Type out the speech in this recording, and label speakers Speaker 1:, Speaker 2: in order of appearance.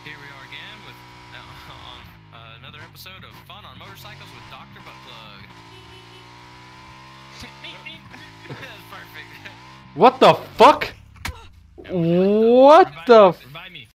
Speaker 1: Here we are again with on another episode of Fun on Motorcycles with Dr. Buttplug. That's perfect.
Speaker 2: What the fuck? What the